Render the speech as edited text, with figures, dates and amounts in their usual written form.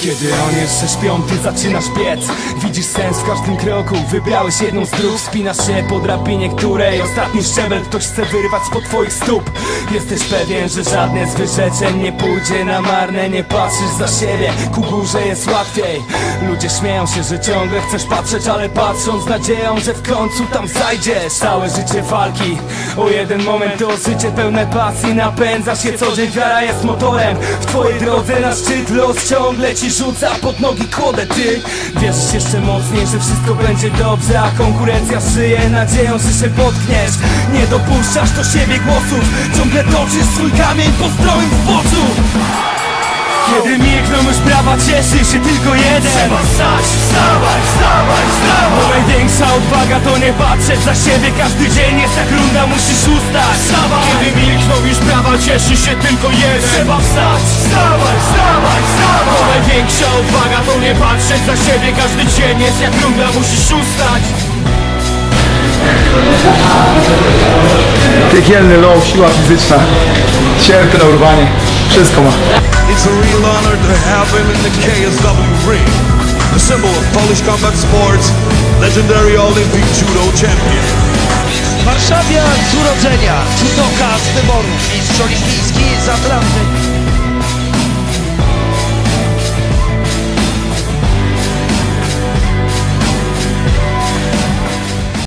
Kiedy on jeszcze śpią, ty zaczynasz biec. Widzisz sens w każdym kroku, wybrałeś jedną z dróg. Wspinasz się po drabinie, której ostatni szczebel ktoś chce wyrwać spod twoich stóp. Jesteś pewien, że żadne z wyrzeczeń nie pójdzie na marne. Nie patrzysz za siebie, ku górze jest łatwiej. Ludzie śmieją się, że ciągle chcesz patrzeć, ale patrzą z nadzieją, że w końcu tam zajdziesz. Całe życie walki o jeden moment, to życie pełne pasji. Napędza się co dzień, wiara jest motorem. W twojej drodze na szczyt los ciągle ci rzuca pod nogi kłodę. Ty wierzysz jeszcze mocniej, że wszystko będzie dobrze, a konkurencja żyje nadzieją, że się potkniesz. Nie dopuszczasz do siebie głosów, ciągle toczysz swój kamień po stromym zboczu. Kiedy milkną już brawa, cieszy się tylko jeden. Trzeba wstać, wstawaj, wstawaj, wstawaj. Bo największa odwaga to nie patrzeć za siebie. Każdy dzień jest jak runda, musisz ustać. Wstawaj. Kiedy milkną już brawa, cieszy się tylko jeden. Trzeba wstać, wstawaj, wstawaj, wstawaj. Bo największa odwaga to nie patrzeć za siebie. Każdy dzień jest jak runda, musisz ustać. Piekielny low, siła fizyczna, cierpy na urwanie, wszystko ma. It's a real honor to have him in the KSW ring. The symbol of Polish combat sports, legendary Olympic judo champion. Warszawiak z urodzenia, judoka z wyboru, mistrz olimpijski z Atlanty.